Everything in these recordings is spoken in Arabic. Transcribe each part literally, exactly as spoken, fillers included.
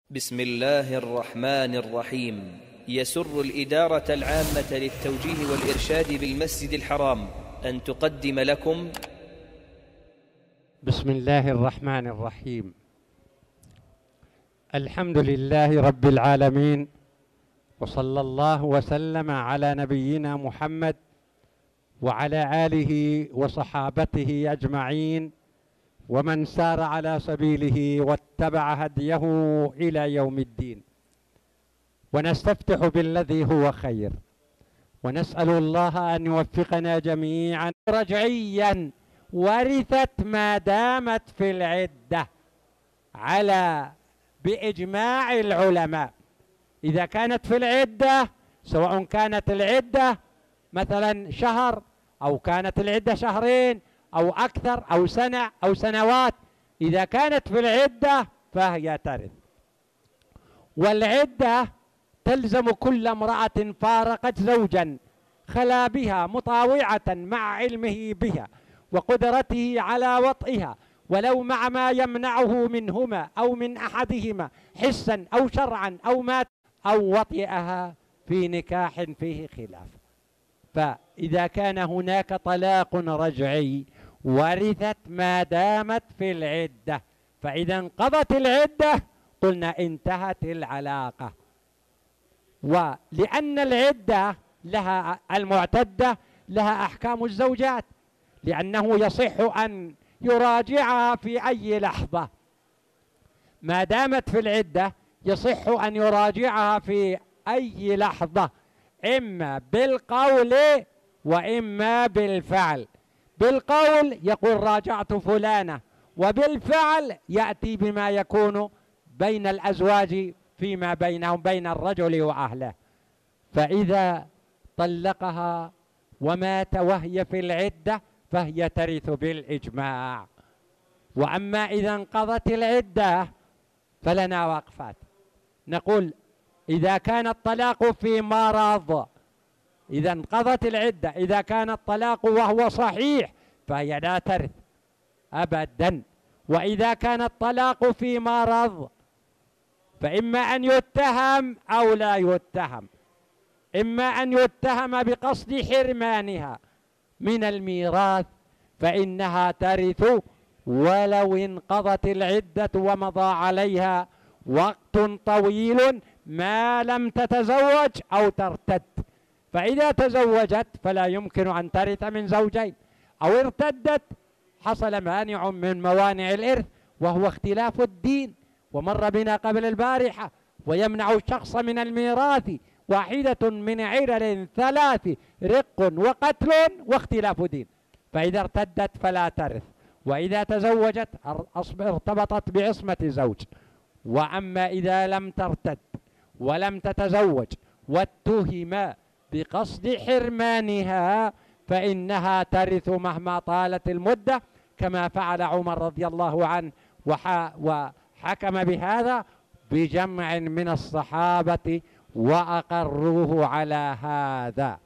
بسم الله الرحمن الرحيم. يسر الإدارة العامة للتوجيه والإرشاد بالمسجد الحرام أن تقدم لكم بسم الله الرحمن الرحيم. الحمد لله رب العالمين، وصلى الله وسلم على نبينا محمد وعلى آله وصحابته أجمعين ومن سار على سبيله واتبع هديه إلى يوم الدين. ونستفتح بالذي هو خير، ونسأل الله أن يوفقنا جميعا. رجعيا ورثت ما دامت في العدة على بإجماع العلماء. إذا كانت في العدة، سواء كانت العدة مثلا شهر أو كانت العدة شهرين أو أكثر أو سنة أو سنوات، إذا كانت في العدة فهي ترث. والعدة تلزم كل امرأة فارقت زوجا خلا بها مطاوعة مع علمه بها وقدرته على وطئها، ولو مع ما يمنعه منهما أو من أحدهما حسا أو شرعا أو مات أو وطئها في نكاح فيه خلاف. فإذا كان هناك طلاق رجعي ورثت ما دامت في العدة، فإذا انقضت العدة قلنا انتهت العلاقة. ولأن العدة لها المعتدة لها أحكام الزوجات، لأنه يصح أن يراجعها في أي لحظة. ما دامت في العدة يصح أن يراجعها في أي لحظة، إما بالقول وإما بالفعل. بالقول يقول راجعت فلانة، وبالفعل يأتي بما يكون بين الأزواج فيما بينهم بين الرجل وأهله. فإذا طلقها ومات وهي في العدة فهي ترث بالإجماع. وأما إذا انقضت العدة فلنا وقفات. نقول إذا كان الطلاق في مرض، إذا انقضت العدة، إذا كان الطلاق وهو صحيح فهي لا ترث أبدا. وإذا كان الطلاق في مرض فإما أن يتهم أو لا يتهم، إما أن يتهم بقصد حرمانها من الميراث فإنها ترث ولو انقضت العدة ومضى عليها وقت طويل ما لم تتزوج أو ترتد. فإذا تزوجت فلا يمكن أن ترث من زوجين، أو ارتدت حصل مانع من موانع الإرث وهو اختلاف الدين، ومر بنا قبل البارحة. ويمنع الشخص من الميراث واحدة من علل ثلاث: رق وقتل واختلاف دين. فإذا ارتدت فلا ترث، وإذا تزوجت ارتبطت بعصمة زوج. وأما إذا لم ترتد ولم تتزوج واتهم بقصد حرمانها فإنها ترث مهما طالت المدة، كما فعل عمر رضي الله عنه وحكم بهذا بجمع من الصحابة وأقروه على هذا.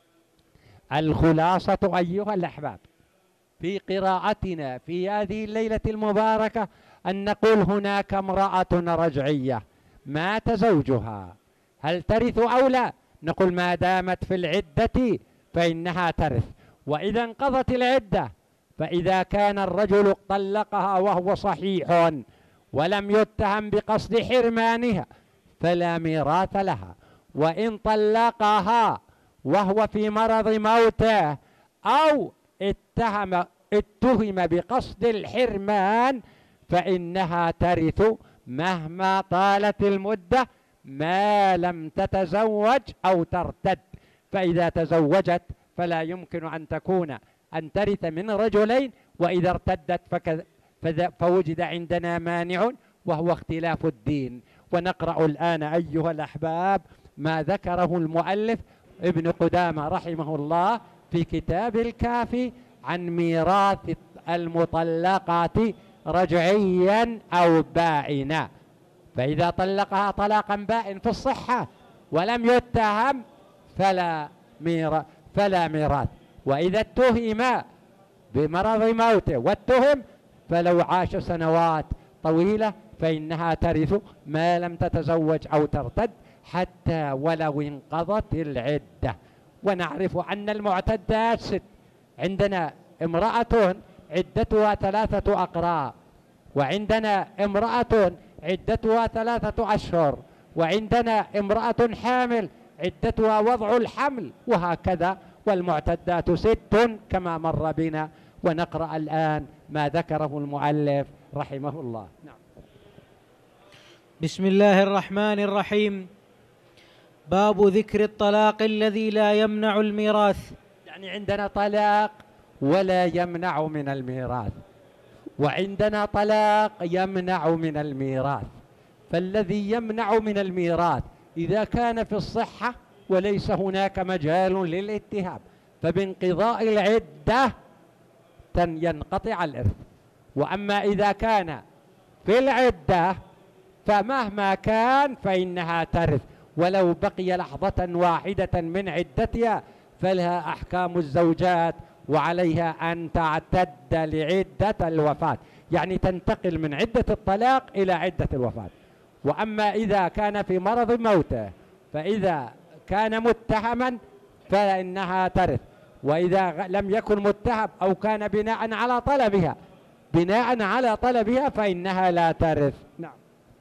الخلاصة أيها الأحباب في قراءتنا في هذه الليلة المباركة أن نقول هناك امرأة رجعية مات زوجها، هل ترث أو لا؟ نقول ما دامت في العدة فإنها ترث. وإذا انقضت العدة، فإذا كان الرجل طلقها وهو صحيح ولم يتهم بقصد حرمانها فلا ميراث لها. وإن طلقها وهو في مرض موته أو اتهم اتهم بقصد الحرمان فإنها ترث مهما طالت المدة ما لم تتزوج أو ترتد. فإذا تزوجت فلا يمكن أن تكون أن ترث من رجلين، وإذا ارتدت فوجد عندنا مانع وهو اختلاف الدين. ونقرأ الآن أيها الأحباب ما ذكره المؤلف ابن قدامة رحمه الله في كتاب الكافي عن ميراث المطلقات رجعيا أو بائنا. فإذا طلقها طلاقا بائن في الصحة ولم يتهم فلا ميراث فلا ميراث. وإذا اتهم بمرض موته واتهم فلو عاش سنوات طويلة فإنها ترث ما لم تتزوج أو ترتد حتى ولو انقضت العدة. ونعرف أن المعتدات ست. عندنا امرأة عدتها ثلاثة أقراء، وعندنا امرأة عدتها ثلاثة أشهر، وعندنا امرأة حامل عدتها وضع الحمل، وهكذا. والمعتدات ست كما مر بنا. ونقرأ الآن ما ذكره المؤلف رحمه الله. نعم. بسم الله الرحمن الرحيم. باب ذكر الطلاق الذي لا يمنع الميراث. يعني عندنا طلاق ولا يمنع من الميراث، وعندنا طلاق يمنع من الميراث. فالذي يمنع من الميراث إذا كان في الصحة وليس هناك مجال للاتهام، فبانقضاء العدة ينقطع الإرث. وأما إذا كان في العدة فمهما كان فإنها ترث، ولو بقي لحظة واحدة من عدتها فلها أحكام الزوجات، وعليها أن تعتد لعدة الوفاة، يعني تنتقل من عدة الطلاق إلى عدة الوفاة. وأما إذا كان في مرض موته فإذا كان متهما فإنها ترث، وإذا لم يكن متهم أو كان بناء على طلبها بناء على طلبها فإنها لا ترث. نعم.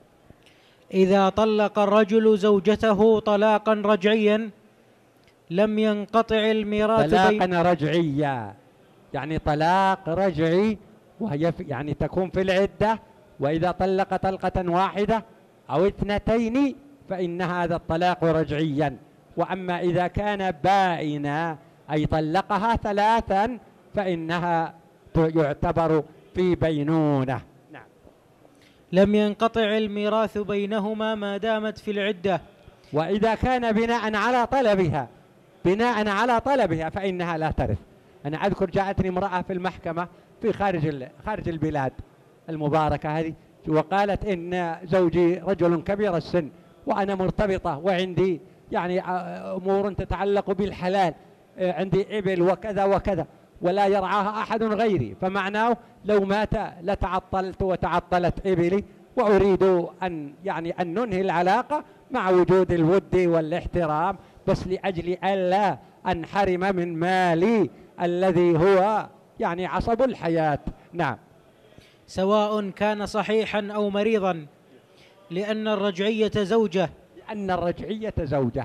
إذا طلق الرجل زوجته طلاقا رجعيا لم ينقطع الميراث. طلاقا رجعيا يعني طلاق رجعي، وهي يعني تكون في العدة، وإذا طلق طلقة واحدة أو اثنتين فإن هذا الطلاق رجعيا. وأما إذا كان بائنا أي طلقها ثلاثا فإنها يعتبر في بينونة. نعم. لم ينقطع الميراث بينهما ما دامت في العدة. وإذا كان بناء على طلبها بناء على طلبها فإنها لا ترث. أنا أذكر جاءتني امرأة في المحكمة في خارج خارج البلاد المباركة هذه، وقالت إن زوجي رجل كبير السن وأنا مرتبطة وعندي يعني أمور تتعلق بالحلال، عندي إبل وكذا وكذا ولا يرعاها أحد غيري، فمعناه لو مات لتعطلت وتعطلت إبلي، وأريد أن يعني أن ننهي العلاقة مع وجود الود والاحترام، بس لأجل ألا أنحرم من مالي الذي هو يعني عصب الحياة. نعم. سواء كان صحيحا أو مريضا، لأن الرجعية زوجة لأن الرجعية زوجة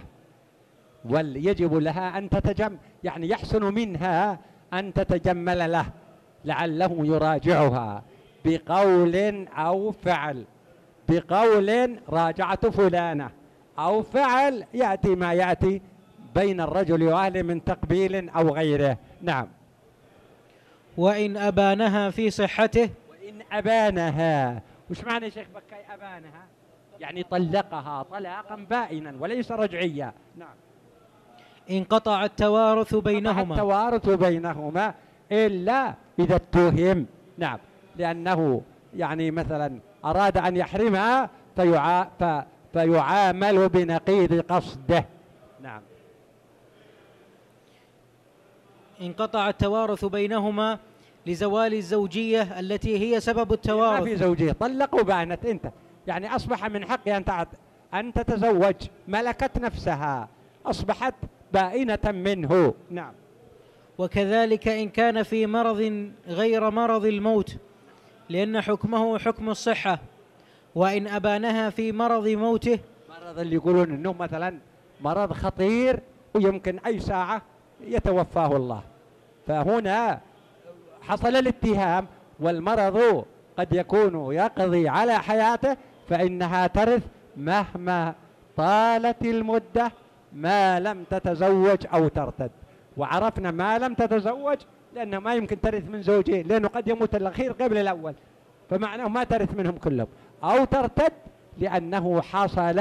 ويجب لها أن تتجمل، يعني يحسن منها أن تتجمل له لعله يراجعها بقول أو فعل، بقول راجعت فلانة، أو فعل يأتي ما يأتي بين الرجل وأهله من تقبيل أو غيره. نعم. وإن أبانها في صحته. وإن أبانها، وش معنى يا شيخ بكاي أبانها؟ يعني طلقها طلاقا بائنا وليس رجعيا. نعم. انقطع التوارث بينهما. التوارث بينهما إلا إذا اتهم. نعم. لأنه يعني مثلا أراد أن يحرمها فيعا ف... فيعامل بنقيض قصده. نعم. انقطع التوارث بينهما لزوال الزوجية التي هي سبب التوارث. ما في زوجية، طلقوا بانت انت، يعني أصبح من حقها أن أن تتزوج، ملكت نفسها، أصبحت بائنة منه. نعم. وكذلك إن كان في مرض غير مرض الموت، لأن حكمه حكم الصحة. وإن أبانها في مرض موته، مرض اللي يقولون إنه مثلا مرض خطير ويمكن أي ساعة يتوفاه الله، فهنا حصل الاتهام والمرض قد يكون يقضي على حياته، فإنها ترث مهما طالت المدة ما لم تتزوج أو ترتد. وعرفنا ما لم تتزوج لأنه ما يمكن ترث من زوجين، لأنه قد يموت الأخير قبل الأول، فمعناه ما ترث منهم كلهم، أو ترتد لأنه حصل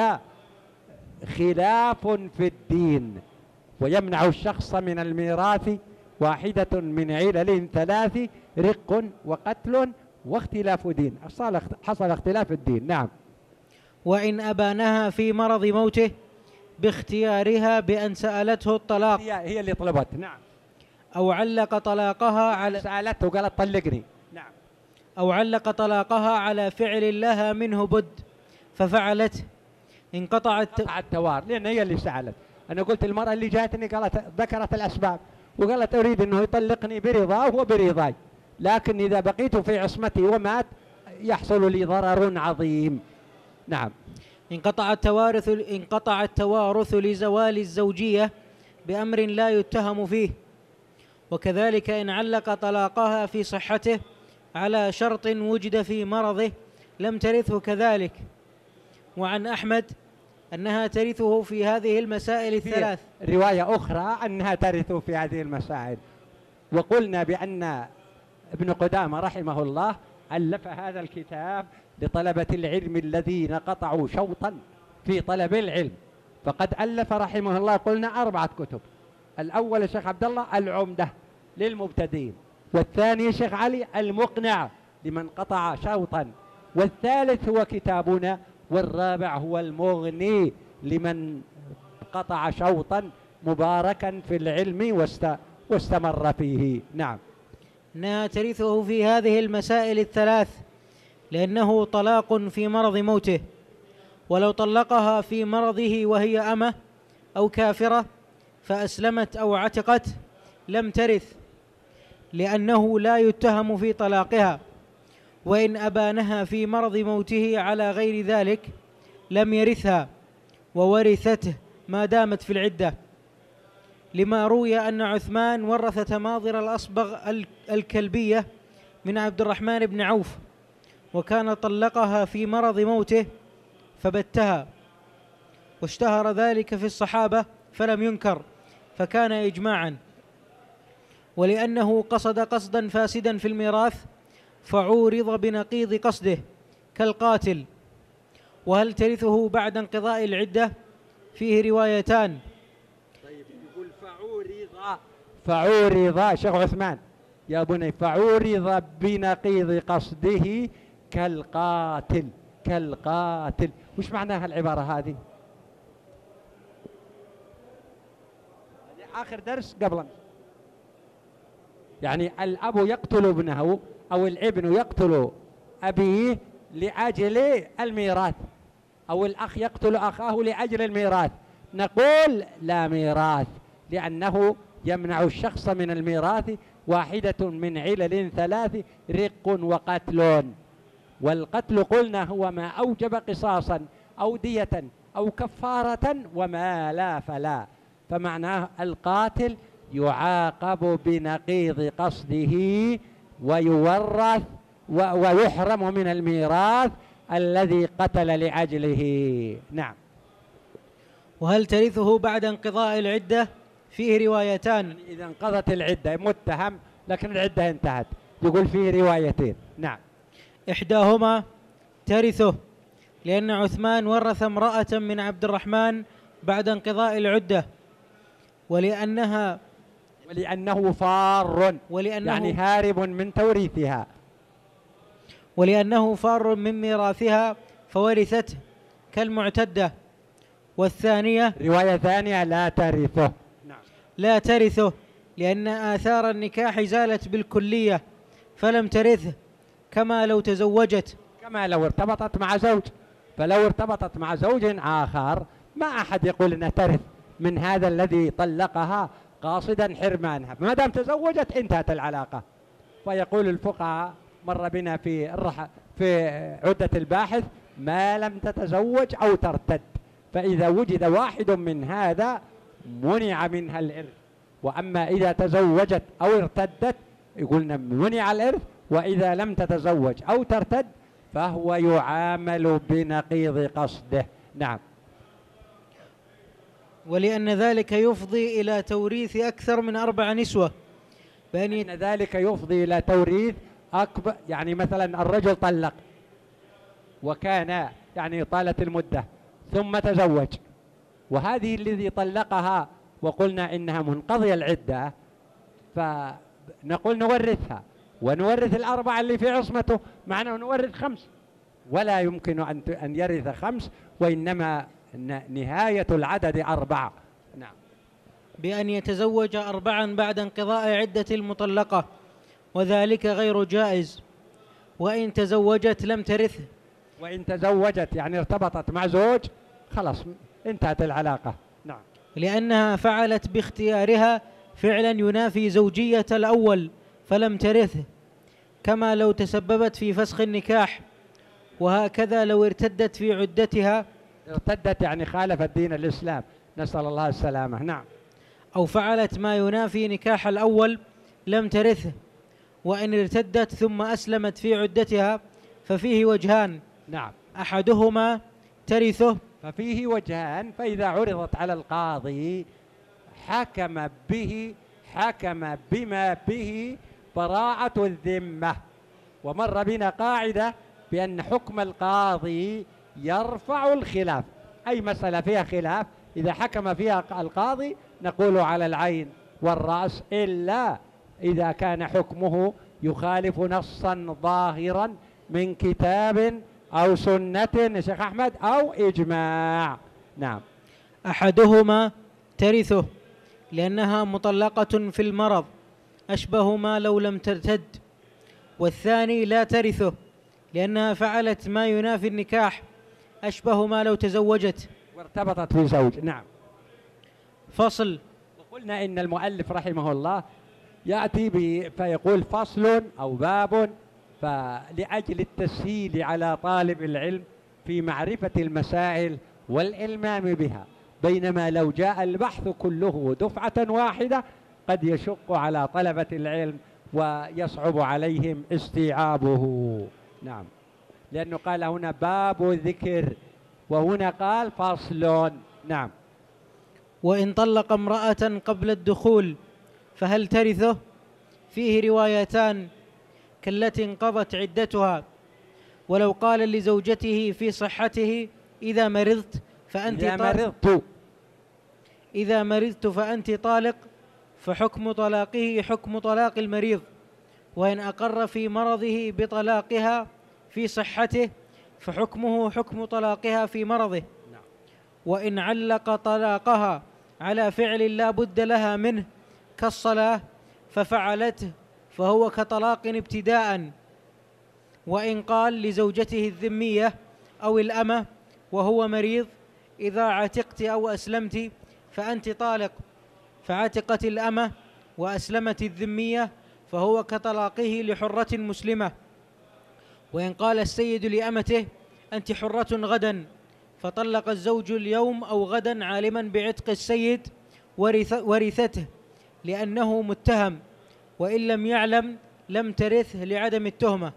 خلاف في الدين. ويمنع الشخص من الميراث واحدة من علل ثلاث: رق وقتل واختلاف دين. حصل اختلاف الدين. نعم. وإن أبانها في مرض موته باختيارها بأن سألته الطلاق، هي اللي طلبت. نعم. أو علق طلاقها على سألته وقالت طلقني. نعم. أو علق طلاقها على فعل لها منه بد ففعلته انقطع الت... قطع التوار، لأن هي اللي سألت. أنا قلت المرأة اللي جاتني قالت ذكرت الأسباب وقالت أريد أنه يطلقني برضاه وبرضاي، لكن إذا بقيت في عصمتي ومات يحصل لي ضرر عظيم. نعم. انقطع التوارث انقطع التوارث لزوال الزوجية بأمر لا يتهم فيه، وكذلك إن علق طلاقها في صحته على شرط وجد في مرضه لم ترثه كذلك. وعن أحمد أنها ترثه في هذه المسائل الثلاث. رواية أخرى أنها ترث في هذه المسائل. وقلنا بأن ابن قدامة رحمه الله ألف هذا الكتاب لطلبة العلم الذين قطعوا شوطا في طلب العلم، فقد ألف رحمه الله قلنا أربعة كتب. الأول الشيخ عبد الله العمدة للمبتدئين، والثاني الشيخ علي المقنع لمن قطع شوطا، والثالث هو كتابنا، والرابع هو المغني لمن قطع شوطا مباركا في العلم واست... واستمر فيه. نعم. أنها ترثه في هذه المسائل الثلاث لأنه طلاق في مرض موته، ولو طلقها في مرضه وهي أمة أو كافرة فأسلمت أو عتقت لم ترث لأنه لا يتهم في طلاقها، وإن أبانها في مرض موته على غير ذلك لم يرثها وورثته ما دامت في العدة، لما روي أن عثمان ورث تماضر الأصبغ الكلبية من عبد الرحمن بن عوف، وكان طلقها في مرض موته فبتها، واشتهر ذلك في الصحابة فلم ينكر فكان إجماعا. ولأنه قصد قصدا فاسدا في الميراث فعورض بنقيض قصده كالقاتل. وهل ترثه بعد انقضاء العدة؟ فيه روايتان. طيب يقول فعورض فعورض شيخ عثمان يا بني فعورض بنقيض قصده كالقاتل كالقاتل وش معناها العبارة هذه؟ آخر درس قبل، يعني الأب يقتل ابنه أو الابن يقتل أبيه لأجل الميراث، أو الأخ يقتل أخاه لأجل الميراث، نقول لا ميراث، لأنه يمنع الشخص من الميراث واحدة من علل ثلاث: رق وقتل. والقتل قلنا هو ما أوجب قصاصا أو دية أو كفارة، وما لا فلا، فمعناه القاتل يعاقب بنقيض قصده ويورث ويحرم من الميراث الذي قتل لأجله. نعم. وهل ترثه بعد انقضاء العدة؟ فيه روايتان. يعني إذا انقضت العدة متهم لكن العدة انتهت، يقول فيه روايتين. نعم. إحداهما ترثه لأن عثمان ورث امرأة من عبد الرحمن بعد انقضاء العدة، ولأنها ولأنه فار ولأنه يعني هارب من توريثها، ولأنه فار من ميراثها فورثته كالمعتدة. والثانية رواية ثانية لا ترثه. نعم. لا ترثه لأن آثار النكاح زالت بالكلية فلم ترثه، كما لو تزوجت، كما لو ارتبطت مع زوج، فلو ارتبطت مع زوج آخر ما أحد يقول أنها ترث من هذا الذي طلقها قاصدا حرمانها، ما دام تزوجت انتهت العلاقة. فيقول الفقهاء مر بنا في الرح في عدة الباحث ما لم تتزوج أو ترتد، فإذا وجد واحد من هذا منع منها الإرث، وأما إذا تزوجت أو ارتدت يقولنا منع الإرث، وإذا لم تتزوج أو ترتد فهو يعامل بنقيض قصده. نعم. ولأن ذلك يفضي إلى توريث أكثر من أربع نسوة، بأن ذلك يفضي إلى توريث أكبر، يعني مثلا الرجل طلق وكان يعني طالت المدة ثم تزوج، وهذه الذي طلقها وقلنا إنها منقضية العدة، فنقول نورثها ونورث الأربعة اللي في عصمته، معناه نورث خمس، ولا يمكن أن أن يرث خمس، وإنما نهاية العدد أربعة. نعم. بأن يتزوج أربعا بعد انقضاء عدة المطلقة، وذلك غير جائز. وإن تزوجت لم ترثه. وإن تزوجت يعني ارتبطت مع زوج خلاص انتهت العلاقة. نعم. لأنها فعلت باختيارها فعلا ينافي زوجية الأول فلم ترثه، كما لو تسببت في فسخ النكاح، وهكذا لو ارتدت في عدتها. ارتدت يعني خالفت دين الإسلام، نسأل الله السلامة. نعم. أو فعلت ما ينافي نكاح الأول لم ترثه. وإن ارتدت ثم أسلمت في عدتها ففيه وجهان. نعم. أحدهما ترثه. ففيه وجهان، فإذا عرضت على القاضي حكم به حكم بما به براءة الذمة. ومر بنا قاعدة بأن حكم القاضي يرفع الخلاف، أي مسألة فيها خلاف إذا حكم فيها القاضي نقول على العين والرأس، إلا إذا كان حكمه يخالف نصا ظاهرا من كتاب أو سنة يا شيخ أحمد أو إجماع. نعم. أحدهما ترثه لأنها مطلقة في المرض أشبه ما لو لم ترتد. والثاني لا ترثه لأنها فعلت ما ينافي النكاح أشبه ما لو تزوجت وارتبطت في زوج. نعم. فصل. وقلنا إن المؤلف رحمه الله يأتي فيقول فصل أو باب، فلأجل التسهيل على طالب العلم في معرفة المسائل والإلمام بها، بينما لو جاء البحث كله دفعة واحدة قد يشق على طلبة العلم ويصعب عليهم استيعابه. نعم. لأنه قال هنا باب ذكر وهنا قال فصل. نعم. وإن طلق امرأة قبل الدخول فهل ترثه؟ فيه روايتان كالتي انقضت عدتها. ولو قال لزوجته في صحته إذا مرضت فأنت إذا طالق مرضت إذا مرضت فأنت طالق، فحكم طلاقه حكم طلاق المريض. وإن أقر في مرضه بطلاقها في صحته فحكمه حكم طلاقها في مرضه. وإن علق طلاقها على فعل لا بد لها منه كالصلاة ففعلته فهو كطلاق ابتداء. وإن قال لزوجته الذمية أو الأمة وهو مريض إذا عتقت أو أسلمت فأنت طالق، فعتقت الأمة وأسلمت الذمية فهو كطلاقه لحرة مسلمة. وإن قال السيد لأمته أنت حرة غدا، فطلق الزوج اليوم أو غدا عالما بعتق السيد ورث ورثته لأنه متهم، وإن لم يعلم لم ترثه لعدم التهمة.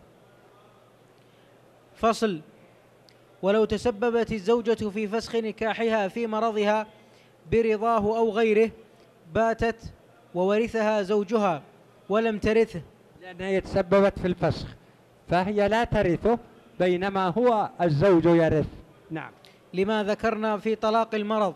فصل. ولو تسببت الزوجة في فسخ نكاحها في مرضها برضاه أو غيره باتت وورثها زوجها ولم ترثه، لأنها تسببت في الفسخ فهي لا ترثه بينما هو الزوج يرث. نعم. لما ذكرنا في طلاق المرض.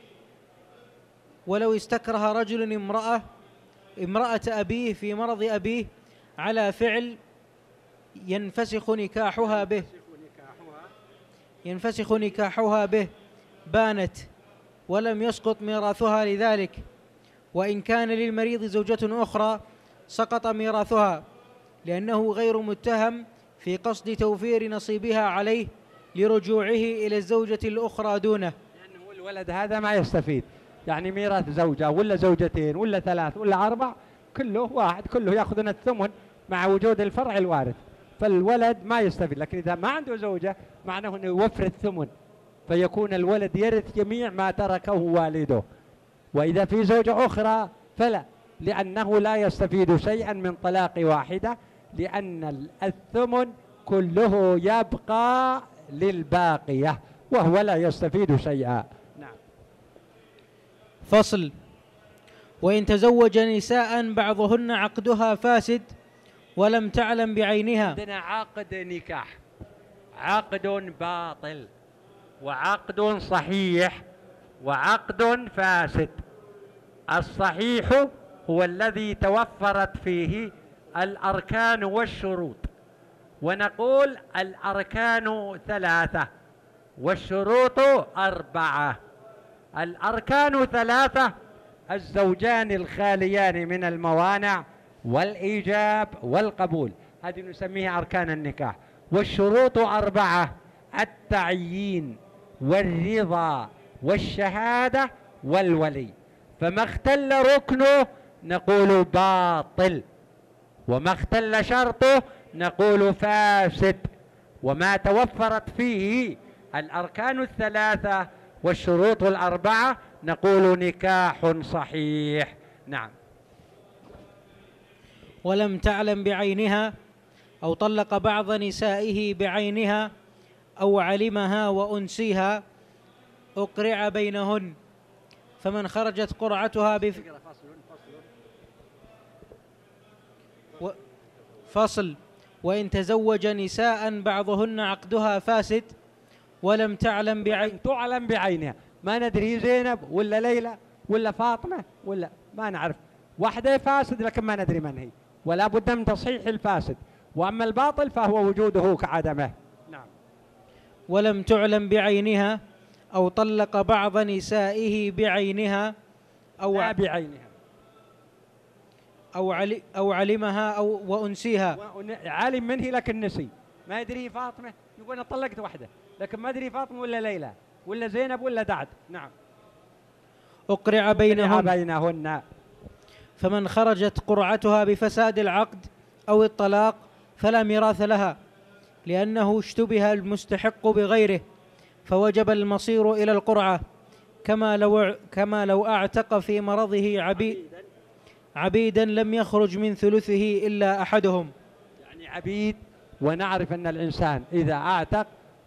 ولو استكره رجل امرأة امرأة أبيه في مرض أبيه على فعل ينفسخ نكاحها به ينفسخ نكاحها به بانت ولم يسقط ميراثها لذلك. وإن كان للمريض زوجة أخرى سقط ميراثها لأنه غير متهم في قصد توفير نصيبها عليه لرجوعه إلى الزوجة الأخرى دونه. لأنه الولد هذا ما يستفيد، يعني ميراث زوجة ولا زوجتين ولا ثلاث ولا أربع كله واحد، كله يأخذون الثمن مع وجود الفرع الوارث، فالولد ما يستفيد. لكن إذا ما عنده زوجة معناه أنه يوفر الثمن فيكون الولد يرث جميع ما تركه والده. وإذا في زوجة أخرى فلا، لأنه لا يستفيد شيئا من طلاق واحدة، لأن الثمن كله يبقى للباقية وهو لا يستفيد شيئا. نعم. فصل. وإن تزوج نساء بعضهن عقدها فاسد ولم تعلم بعينها. عندنا عقد نكاح، عقد باطل وعقد صحيح وعقد فاسد. الصحيح هو الذي توفرت فيه الأركان والشروط، ونقول الأركان ثلاثة والشروط أربعة. الأركان ثلاثة: الزوجان الخاليان من الموانع والإيجاب والقبول، هذه نسميها أركان النكاح. والشروط أربعة: التعيين والرضا والشهادة والولي. فما اختل ركنه نقول باطل، وما اختل شرطه نقول فاسد، وما توفرت فيه الأركان الثلاثة والشروط الأربعة نقول نكاح صحيح. نعم. ولم تعلم بعينها أو طلق بعض نسائه بعينها أو علمها وأنسيها أقرع بينهن، فمن خرجت قرعتها بف... و... فصل: وإن تزوج نساء بعضهن عقدها فاسد ولم تعلم بعين تعلم بعينها، ما ندري زينب ولا ليلى ولا فاطمة ولا ما نعرف، واحدة فاسد لكن ما ندري من هي، ولا بد من تصحيح الفاسد. وأما الباطل فهو وجوده كعدمه. نعم. ولم تعلم بعينها أو طلق بعض نسائه بعينها أو لا بعينها أو, علي أو علمها أو وأنسيها. عالم منه لكن نسي، ما يدري فاطمة، يقول أنا طلقت واحدة لكن ما أدري فاطمة ولا ليلى ولا زينب ولا دعد. نعم. أقرع بينهن بينهن فمن خرجت قرعتها بفساد العقد أو الطلاق فلا ميراث لها، لأنه اشتبه المستحق بغيره فوجب المصير إلى القرعة، كما لو كما لو أعتق في مرضه عبيد عبيدا لم يخرج من ثلثه إلا أحدهم. يعني عبيد، ونعرف أن الإنسان إذا أعتق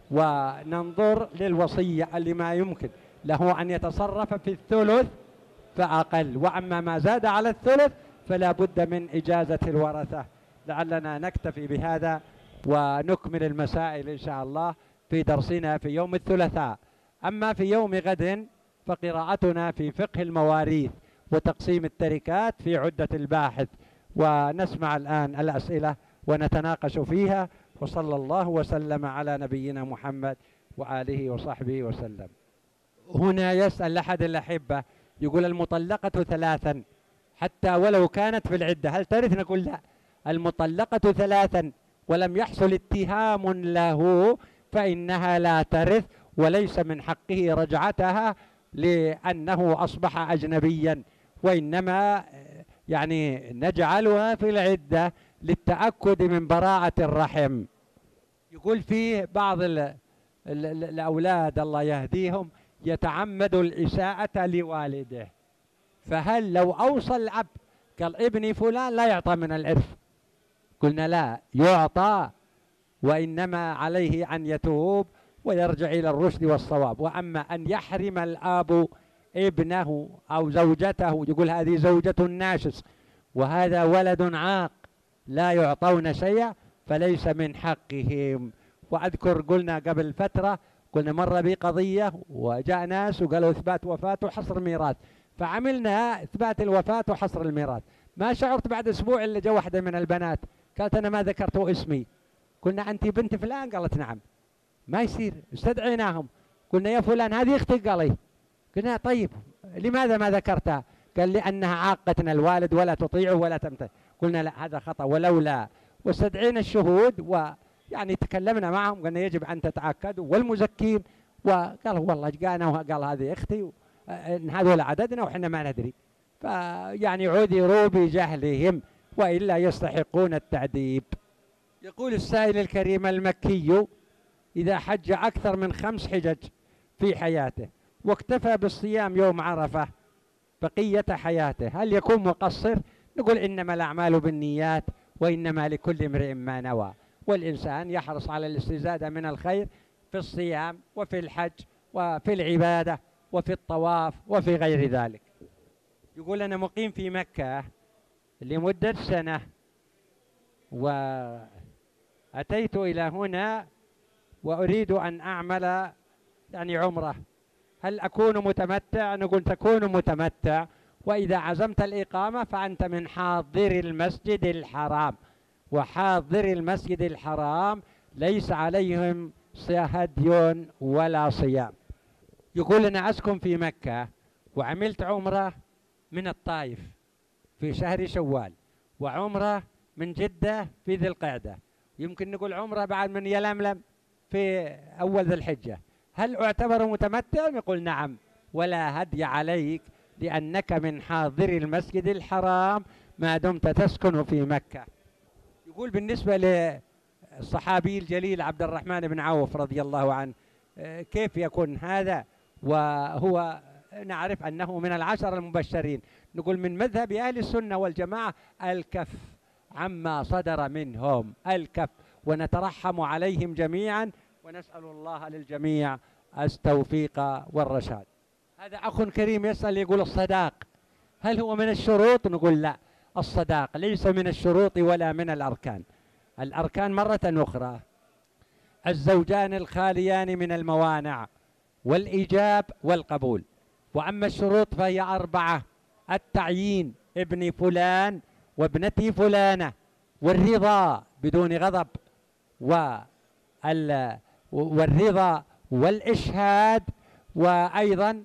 وننظر للوصية اللي ما يمكن له أن يتصرف في الثلث فأقل، وأما ما زاد على الثلث فلا بد من إجازة الورثة. لعلنا نكتفي بهذا ونكمل المسائل إن شاء الله في درسنا في يوم الثلاثاء. أما في يوم غد فقراءتنا في فقه المواريث وتقسيم التركات في عدة الباحث، ونسمع الآن الأسئلة ونتناقش فيها. وصلى الله وسلم على نبينا محمد وآله وصحبه وسلم. هنا يسأل أحد الأحبة يقول: المطلقة ثلاثا حتى ولو كانت في العدة هل ترث؟ نقول لا، المطلقة ثلاثا ولم يحصل اتهام له فإنها لا ترث، وليس من حقه رجعتها لأنه أصبح أجنبيا، وإنما يعني نجعلها في العدة للتأكد من براءة الرحم. يقول فيه بعض ال ال الأولاد الله يهديهم يتعمد الإساءة لوالده، فهل لو أوصى الأب قال ابني فلان لا يعطى من الإرث؟ قلنا لا، يعطى، وإنما عليه أن يتوب ويرجع إلى الرشد والصواب. وأما أن يحرم الآب ابنه أو زوجته، يقول هذه زوجة ناشز وهذا ولد عاق لا يعطون شيئا، فليس من حقهم. وأذكر قلنا قبل فترة، قلنا مرة بي قضية وجاء ناس وقالوا إثبات وفاة وحصر ميراث، فعملنا إثبات الوفاة وحصر الميراث. ما شعرت بعد أسبوع اللي جاء واحدة من البنات قالت أنا ما ذكرت اسمي. قلنا أنت بنت فلان؟ قالت نعم. ما يصير، استدعيناهم قلنا يا فلان هذه أختك؟ قال إيه. قلنا طيب لماذا ما ذكرتها؟ قال لأنها عاقتنا الوالد ولا تطيعه ولا تمتثل. قلنا لا، هذا خطأ، ولولا واستدعينا الشهود ويعني تكلمنا معهم قلنا يجب أن تتأكدوا والمزكين، وقالوا والله جاءنا وقال هذه أختي هذول عددنا وإحنا ما ندري، فيعني عذروا بجهلهم وإلا يستحقون التعذيب. يقول السائل الكريم المكي: إذا حج أكثر من خمس حجج في حياته واكتفى بالصيام يوم عرفة بقية حياته هل يكون مقصر؟ نقول إنما الأعمال بالنيات وإنما لكل امرئ ما نوى، والإنسان يحرص على الاستزادة من الخير في الصيام وفي الحج وفي العبادة وفي الطواف وفي غير ذلك. يقول أنا مقيم في مكة لمدة سنة وأتيت إلى هنا وأريد أن أعمل يعني عمرة، هل أكون متمتع؟ نقول تكون متمتع، وإذا عزمت الإقامة فأنت من حاضر المسجد الحرام، وحاضر المسجد الحرام ليس عليهم هدي ولا صيام. يقول أنا أسكن في مكة وعملت عمرة من الطائف في شهر شوال وعمرة من جدة في ذي القعدة، يمكن نقول عمره بعد من يلملم في أول ذي الحجة، هل أعتبر متمتع؟ نقول نعم، ولا هدي عليك لأنك من حاضر المسجد الحرام ما دمت تسكن في مكة. يقول بالنسبة للصحابي الجليل عبد الرحمن بن عوف رضي الله عنه، كيف يكون هذا وهو نعرف أنه من العشر المبشرين؟ نقول من مذهب أهل السنة والجماعة الكف عما صدر منهم، الكف، ونترحم عليهم جميعا ونسأل الله للجميع التوفيق والرشاد. هذا أخ كريم يسأل يقول الصداق هل هو من الشروط؟ نقول لا، الصداق ليس من الشروط ولا من الأركان. الأركان مرة أخرى الزوجان الخاليان من الموانع والإيجاب والقبول، وأما الشروط فهي أربعة: التعيين ابن فلان وابنتي فلانة، والرضا بدون غضب، والرضا والإشهاد، وأيضا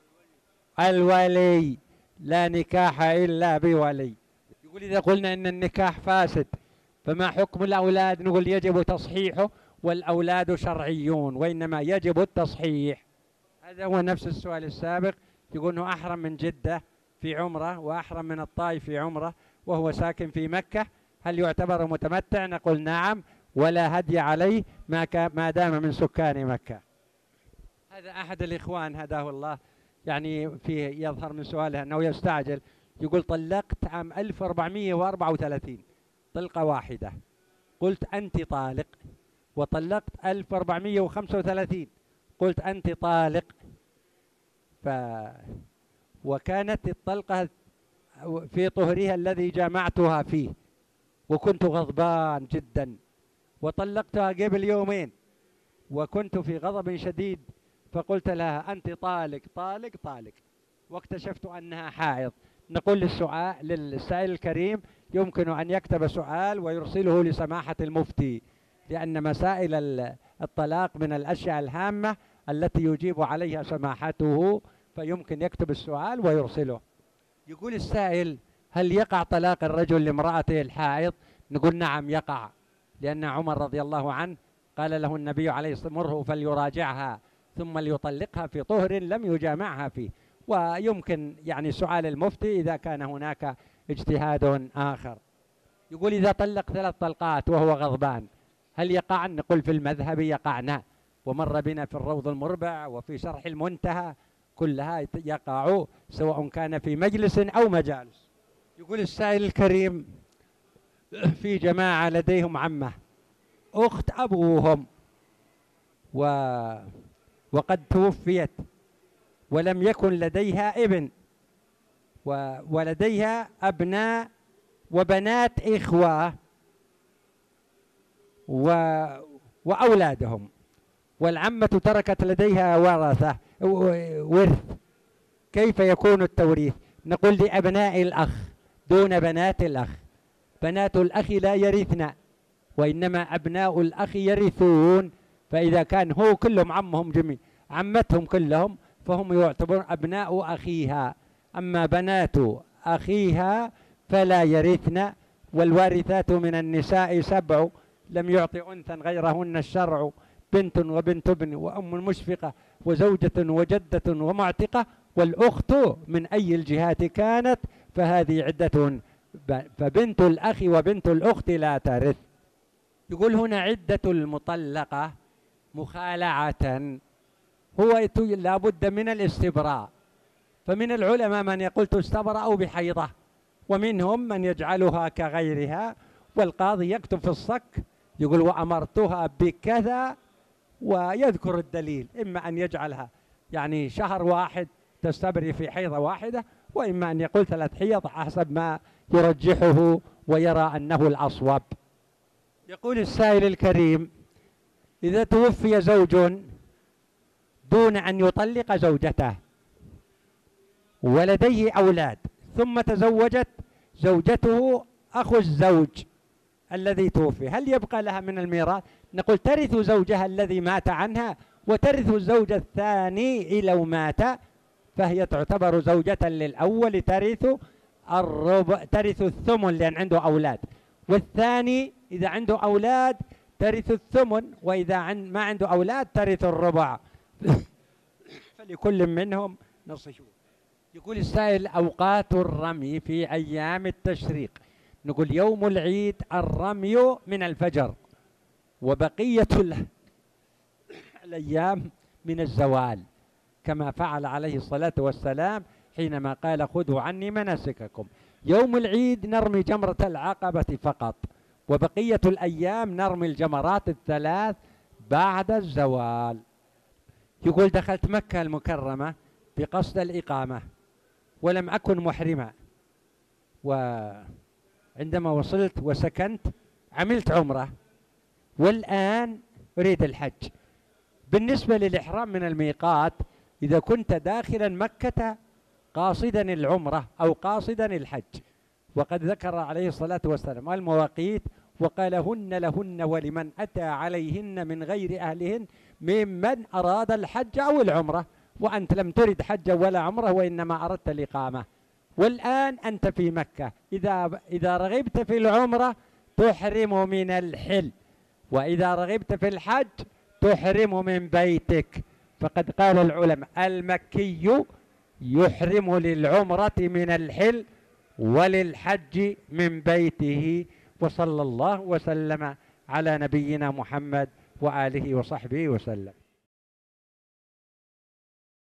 الولي، لا نكاح إلا بولي. يقول إذا قلنا إن النكاح فاسد فما حكم الأولاد؟ نقول يجب تصحيحه، والأولاد شرعيون وإنما يجب التصحيح. هذا هو نفس السؤال السابق، يقول أنه أحرم من جدة في عمرة وأحرم من الطائف في عمرة وهو ساكن في مكة، هل يعتبر متمتع؟ نقول نعم، ولا هدي عليه ما, ما دام من سكان مكة. هذا أحد الإخوان هداه الله، يعني فيه يظهر من سؤاله أنه يستعجل، يقول طلقت عام ألف وأربعمئة وأربعة وثلاثين طلقة واحدة، قلت أنت طالق، وطلقت ألف وأربعمئة وخمسة وثلاثين قلت أنت طالق، ف وكانت الطلقة في طهرها الذي جامعتها فيه وكنت غضبان جدا، وطلقتها قبل يومين وكنت في غضب شديد، فقلت لها أنت طالق طالق طالق، واكتشفت أنها حائض. نقول للسؤال للسائل الكريم يمكن أن يكتب سؤال ويرسله لسماحة المفتي، لأن مسائل الطلاق من الأشياء الهامة التي يجيب عليها سماحته، فيمكن يكتب السؤال ويرسله. يقول السائل هل يقع طلاق الرجل لامرأته الحائض؟ نقول نعم يقع، لأن عمر رضي الله عنه قال له النبي عليه الصلاة والسلام مره فليراجعها ثم ليطلقها في طهر لم يجامعها فيه. ويمكن يعني سؤال المفتي إذا كان هناك اجتهاد آخر. يقول إذا طلق ثلاث طلقات وهو غضبان هل يقع؟ نقول في المذهب يقعنا، ومر بنا في الروض المربع وفي شرح المنتهى كلها يقع سواء كان في مجلس أو مجالس. يقول السائل الكريم في جماعة لديهم عمة أخت أبوهم و... وقد توفيت ولم يكن لديها ابن و... ولديها أبناء وبنات إخوة و... وأولادهم، والعمة تركت لديها ورثة ورث، كيف يكون التوريث؟ نقول لأبناء الأخ دون بنات الأخ، بنات الأخ لا يرثن وإنما أبناء الأخ يرثون، فإذا كان هو كلهم عمهم جميع عمتهم كلهم فهم يعتبرون أبناء أخيها، أما بنات أخيها فلا يرثن. والوارثات من النساء سبع لم يعطي أنثى غيرهن الشرع، بنت وبنت ابن وأم مشفقة وزوجة وجدة ومعتقة، والأخت من أي الجهات كانت فهذه عدة، فبنت الأخ وبنت الأخت لا ترث. يقول هنا عدة المطلقة مخالعة، هو لابد من الاستبراء، فمن العلماء من يقول تستبرأ بحيضة، ومنهم من يجعلها كغيرها، والقاضي يكتب في الصك يقول وأمرتها بكذا ويذكر الدليل، إما أن يجعلها يعني شهر واحد تستبري في حيضة واحدة، وإما أن يقول ثلاث حيض حسب ما يرجحه ويرى أنه الأصوب. يقول السائل الكريم إذا توفي زوج دون أن يطلق زوجته ولديه أولاد ثم تزوجت زوجته أخو الزوج الذي توفي، هل يبقى لها من الميراث؟ نقول ترث زوجها الذي مات عنها وترث الزوج الثاني لو مات، فهي تعتبر زوجة للأول ترث الربع، ترث الثمن لأن عنده أولاد، والثاني إذا عنده أولاد ترث الثمن، وإذا عن ما عنده أولاد ترث الربع. فلكل منهم نصيب. يقول السائل: أوقات الرمي في أيام التشريق. نقول يوم العيد الرمي من الفجر، وبقية الأيام من الزوال، كما فعل عليه الصلاة والسلام حينما قال: خذوا عني مناسككم. يوم العيد نرمي جمرة العقبة فقط، وبقية الأيام نرمي الجمرات الثلاث بعد الزوال. يقول: دخلت مكة المكرمة بقصد الإقامة ولم أكن محرمة، وعندما وصلت وسكنت عملت عمرة، والآن أريد الحج. بالنسبة للإحرام من الميقات، إذا كنت داخلا مكة قاصدا العمرة أو قاصدا الحج، وقد ذكر عليه الصلاة والسلام المواقيت وقال: هن لهن ولمن أتى عليهن من غير أهلهن ممن أراد الحج أو العمرة. وأنت لم ترد حجا ولا عمرة، وإنما أردت الإقامة، والآن أنت في مكة. إذا إذا رغبت في العمرة تحرم من الحل، وإذا رغبت في الحج تحرم من بيتك. فقد قال العلماء: المكي يحرم للعمرة من الحل وللحج من بيته. وصلى الله وسلم على نبينا محمد وآله وصحبه وسلم.